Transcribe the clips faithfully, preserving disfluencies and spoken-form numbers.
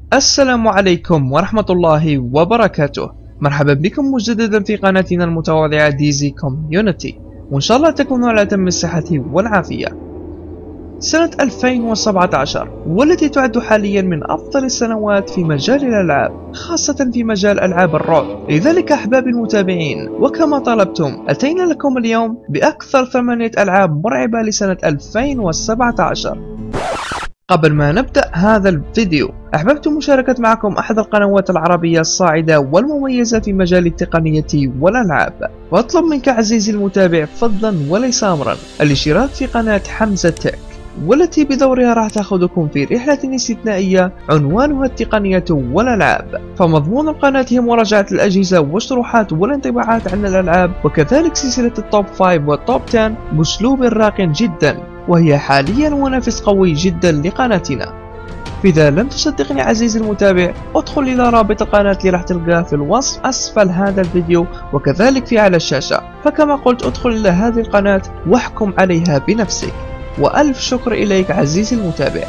السلام عليكم ورحمة الله وبركاته. مرحبا بكم مجددا في قناتنا المتواضعة دي زي كوميونيتي، وإن شاء الله تكونوا على أتم الصحة والعافية. سنة ألفين وسبعة عشر والتي تعد حاليا من أفضل السنوات في مجال الألعاب، خاصة في مجال ألعاب الرعب. لذلك أحبابي المتابعين، وكما طلبتم أتينا لكم اليوم بأكثر ثمانية ألعاب مرعبة لسنة ألفين وسبعة عشر. قبل ما نبدأ هذا الفيديو، أحببت مشاركة معكم أحد القنوات العربية الصاعدة والمميزة في مجال التقنية والألعاب، وأطلب منك عزيزي المتابع فضلا وليس أمرا الاشتراك في قناة حمزة تك، والتي بدورها راح تأخذكم في رحلة استثنائية عنوانها التقنية والألعاب. فمضمون القناة هي مراجعة الأجهزة والشروحات والانطباعات عن الألعاب، وكذلك سلسلة التوب خمسة والتوب عشرة بأسلوب راق جدا، وهي حاليا منافس قوي جدا لقناتنا. فإذا لم تصدقني عزيزي المتابع، ادخل إلى رابط القناة اللي راح تلقاه في الوصف أسفل هذا الفيديو، وكذلك في على الشاشة. فكما قلت، ادخل إلى هذه القناة واحكم عليها بنفسك. وألف شكر إليك عزيزي المتابع.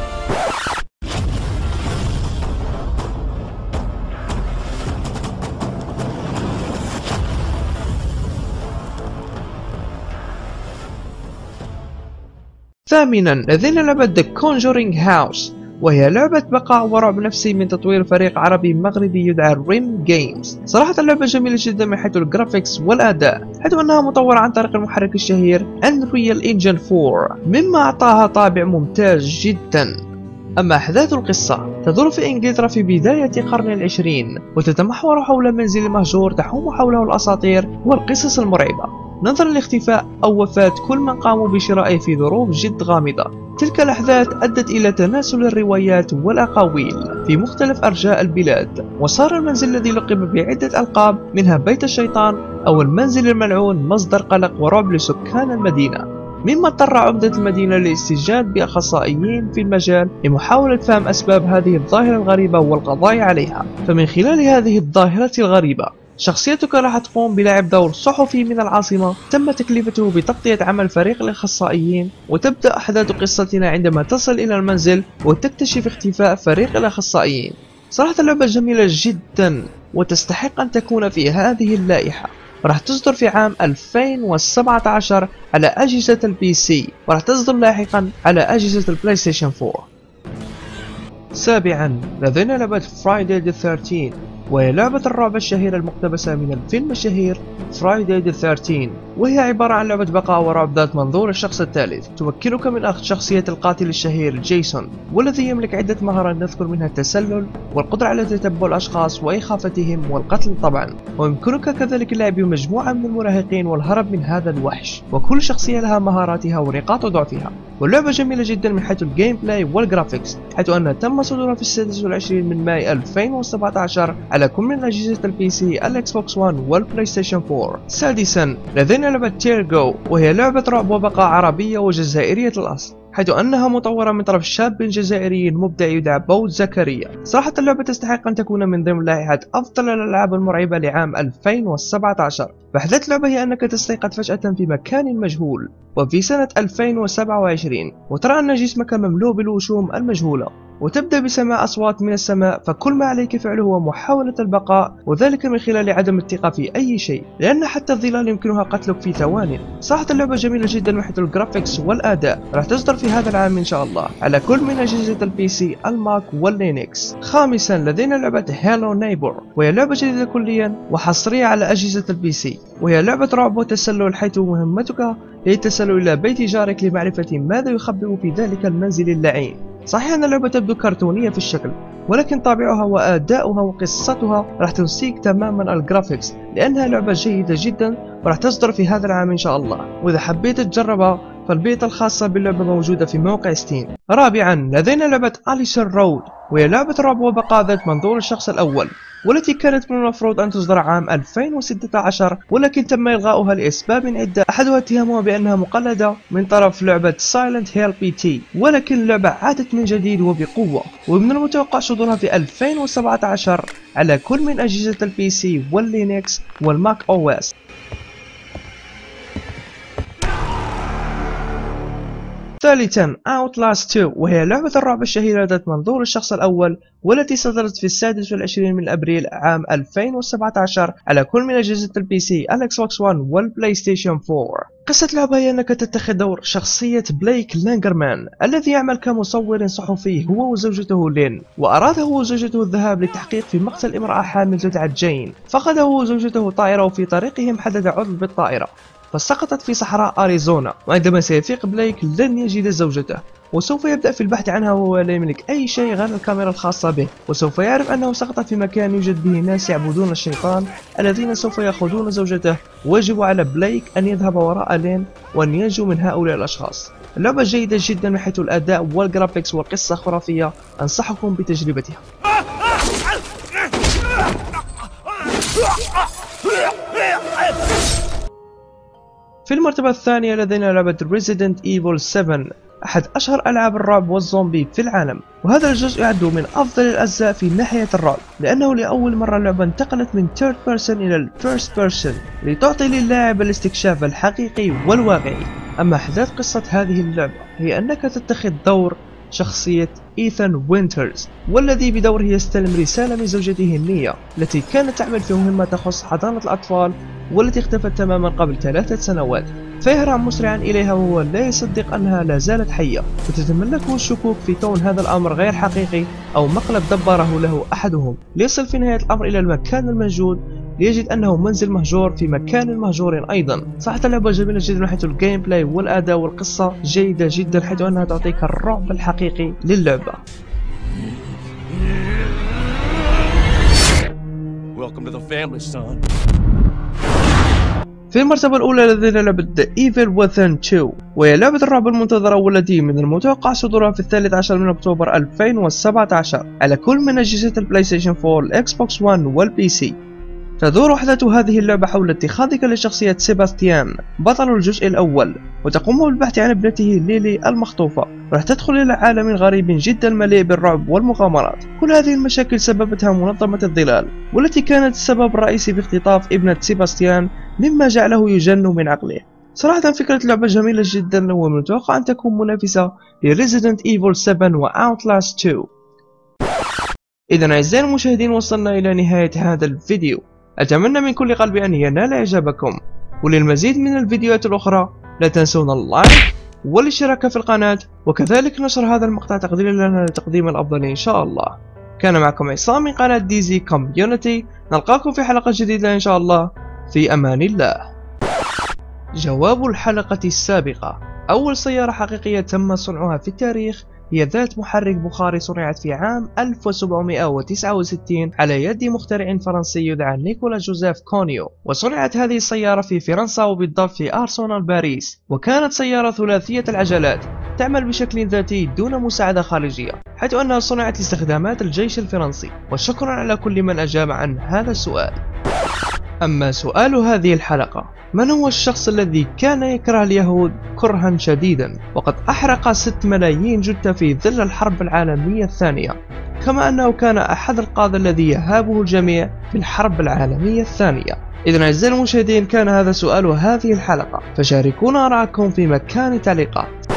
ثامنا لدينا لعبة The Conjuring House، وهي لعبة بقاء ورعب نفسي من تطوير فريق عربي مغربي يدعى ريم جيمز. صراحة اللعبة جميلة جدا من حيث الجرافيكس والأداء، حيث أنها مطورة عن طريق المحرك الشهير Unreal Engine أربعة، مما أعطاها طابع ممتاز جدا. أما أحداث القصة تدور في إنجلترا في بداية القرن العشرين، وتتمحور حول منزل مهجور تحوم حوله الأساطير والقصص المرعبة، نظرا لاختفاء أو وفاة كل من قاموا بشرائه في ظروف جد غامضة. تلك الأحداث أدت إلى تناسل الروايات والأقاويل في مختلف أرجاء البلاد، وصار المنزل الذي لقب بعدة ألقاب منها بيت الشيطان أو المنزل الملعون مصدر قلق ورعب لسكان المدينة، مما اضطر عمدة المدينة للاستجاد بأخصائيين في المجال لمحاولة فهم أسباب هذه الظاهرة الغريبة والقضاء عليها. فمن خلال هذه الظاهرة الغريبة، شخصيتك راح تقوم بلعب دور صحفي من العاصمة تم تكليفته بتغطية عمل فريق الأخصائيين، وتبدأ أحداث قصتنا عندما تصل إلى المنزل وتكتشف اختفاء فريق الأخصائيين. صراحة اللعبة جميلة جدا وتستحق أن تكون في هذه اللائحة. راح تصدر في عام ألفين وسبعة عشر على أجهزة البي سي، وراح تصدر لاحقا على أجهزة البلاي ستيشن أربعة. سابعا لدينا لعبة Friday the thirteenth، وهي لعبة الرعب الشهيرة المقتبسة من الفيلم الشهير Friday the thirteenth، وهي عبارة عن لعبة بقاء ورعب ذات منظور الشخص الثالث. تمكنك من أخذ شخصية القاتل الشهير جيسون، والذي يملك عدة مهارات نذكر منها التسلل والقدرة على تتبع الأشخاص وإخافتهم والقتل طبعا، ويمكنك كذلك اللعب بمجموعة من المراهقين والهرب من هذا الوحش، وكل شخصية لها مهاراتها ونقاط ضعفها. واللعبة جميلة جدا من حيث الجيم بلاي والجرافيكس، حيث أنها تم صدورها في السادس والعشرين من ماي ألفين وسبعة عشر على كل من أجهزة البي سي، الإكس بوكس ون والبلاي ستيشن أربعة. سادسا لدينا لعبة تيرجو، وهي لعبة رعب وبقاء عربية وجزائرية الأصل، حيث أنها مطورة من طرف شاب جزائري مبدع يدعى بوت زكريا. صراحة اللعبة تستحق أن تكون من ضمن لائحة أفضل الألعاب المرعبة لعام ألفين وسبعة عشر. فأحداث اللعبة هي أنك تستيقظ فجأة في مكان مجهول وفي سنة ألفين وسبعة وعشرين، وترى أن جسمك مملوء بالوشوم المجهولة، وتبدأ بسماع أصوات من السماء. فكل ما عليك فعله هو محاولة البقاء، وذلك من خلال عدم الثقة في أي شيء، لأن حتى الظلال يمكنها قتلك في ثوان. صراحة اللعبة جميلة جدا من حيث الجرافيكس والأداء. راح تصدر في هذا العام إن شاء الله على كل من أجهزة البي سي، الماك واللينكس. خامسا لدينا لعبة هالو نيبر، وهي لعبة جديدة كليا وحصرية على أجهزة البي سي، وهي لعبة رعب وتسلل، حيث مهمتك هي التسلل إلى بيت جارك لمعرفة ماذا يخبئ في ذلك المنزل اللعين. صحيح أن اللعبة تبدو كرتونية في الشكل، ولكن طابعها وأداؤها وقصتها راح تنسيك تماما الجرافيكس، لأنها لعبة جيدة جدا وراح تصدر في هذا العام إن شاء الله. وإذا حبيت تجربها فالبيئة الخاصة باللعبة موجودة في موقع ستيم. رابعا لدينا لعبة أليسون رود، وهي لعبة رعب وبقاء ذات منظور الشخص الأول، والتي كانت من المفروض أن تصدر عام ألفين وستة عشر، ولكن تم إلغاؤها لأسباب عدة، أحدها اتهامها بأنها مقلدة من طرف لعبة سايلنت هيل بي تي، ولكن اللعبة عادت من جديد وبقوة، ومن المتوقع صدورها في ألفين وسبعة عشر على كل من أجهزة البي سي واللينكس والماك أو إس. ثالثا Outlast تو، وهي لعبة الرعب الشهيرة ذات منظور الشخص الأول، والتي صدرت في السادس والعشرين من أبريل عام ألفين وسبعة عشر على كل من أجهزة البي سي، الإكس بوكس ون والبلاي ستيشن فور. قصة اللعبة هي أنك تتخذ دور شخصية بليك لانجرمان الذي يعمل كمصور صحفي هو وزوجته لين، وأراد هو وزوجته الذهاب للتحقيق في مقتل امرأة حامل تدعى جين. فقد هو وزوجته طائرة، وفي طريقهم حدث عطل بالطائرة فسقطت في صحراء أريزونا، وعندما سيفيق بليك لن يجد زوجته، وسوف يبدأ في البحث عنها وهو لا يملك أي شيء غير الكاميرا الخاصة به، وسوف يعرف أنه سقط في مكان يوجد به ناس يعبدون الشيطان الذين سوف يأخذون زوجته، ويجب على بليك أن يذهب وراء لين وأن ينجو من هؤلاء الأشخاص. اللعبة جيدة جدا من حيث الأداء والجرافيكس، والقصة خرافية، أنصحكم بتجربتها. في المرتبة الثانية لدينا لعبة Resident Evil سبعة، أحد أشهر ألعاب الرعب والزومبي في العالم، وهذا الجزء يعد من أفضل الأجزاء في ناحية الرعب، لأنه لأول مرة اللعبة انتقلت من third person إلى first person لتعطي للاعب الاستكشاف الحقيقي والواقعي. أما أحداث قصة هذه اللعبة هي أنك تتخذ دور شخصية إيثان وينترز، والذي بدوره يستلم رسالة من زوجته النية التي كانت تعمل في مهمة تخص حضانة الأطفال، والتي اختفت تماما قبل ثلاثة سنوات. فيهرع مسرعا إليها وهو لا يصدق أنها لا زالت حية، وتتملكه الشكوك في كون هذا الأمر غير حقيقي أو مقلب دبره له أحدهم، ليصل في نهاية الأمر إلى المكان المنجود ليجد أنه منزل مهجور في مكان مهجور أيضا. صراحة اللعبة جميلة جدا من حيث الجيم بلاي والأداء، والقصة جيدة جدا حيث أنها تعطيك الرعب الحقيقي للعبة. Welcome to the family, son. في المرتبة الأولى لدينا لعبة The Evil Within تو، وهي لعبة الرعب المنتظرة والتي من المتوقع صدورها في الثالث عشر من أكتوبر ألفين وسبعة عشر على كل من أجهزة البلاي ستيشن فور، الإكس بوكس ون والبي سي. تدور أحداث هذه اللعبة حول اتخاذك لشخصية سيباستيان بطل الجزء الأول، وتقوم بالبحث عن ابنته ليلي المخطوفة. راح تدخل إلى عالم غريب جدا مليء بالرعب والمغامرات. كل هذه المشاكل سببتها منظمة الظلال، والتي كانت السبب الرئيسي باختطاف ابنة سيباستيان، مما جعله يجن من عقله. صراحة فكرة اللعبة جميلة جدا، ومن المتوقع أن تكون منافسة لريزيدنت إيفل سبعة وأوتلاست تو. إذا أعزائي المشاهدين، وصلنا إلى نهاية هذا الفيديو. أتمنى من كل قلبي أن ينال إعجابكم، وللمزيد من الفيديوهات الأخرى لا تنسون اللايك والاشتراك في القناة، وكذلك نشر هذا المقطع تقديرا لنا لتقديم الأفضل إن شاء الله. كان معكم عصام من قناة دي زي كوميونيتي، نلقاكم في حلقة جديدة إن شاء الله، في أمان الله. جواب الحلقة السابقة: أول سيارة حقيقية تم صنعها في التاريخ هي ذات محرك بخاري، صنعت في عام ألف وسبعمائة وتسعة وستين على يد مخترع فرنسي يدعى نيكولا جوزيف كونيو، وصنعت هذه السيارة في فرنسا وبالضبط في أرسنال باريس، وكانت سيارة ثلاثية العجلات تعمل بشكل ذاتي دون مساعدة خارجية، حيث أنها صنعت لاستخدامات الجيش الفرنسي. وشكرا على كل من أجاب عن هذا السؤال. أما سؤال هذه الحلقة: من هو الشخص الذي كان يكره اليهود كرها شديدا، وقد أحرق ست ملايين جثة في ظل الحرب العالمية الثانية، كما أنه كان أحد القادة الذي يهابه الجميع في الحرب العالمية الثانية؟ إذن أعزائي المشاهدين، كان هذا سؤال هذه الحلقة، فشاركونا آراءكم في مكان التعليقات.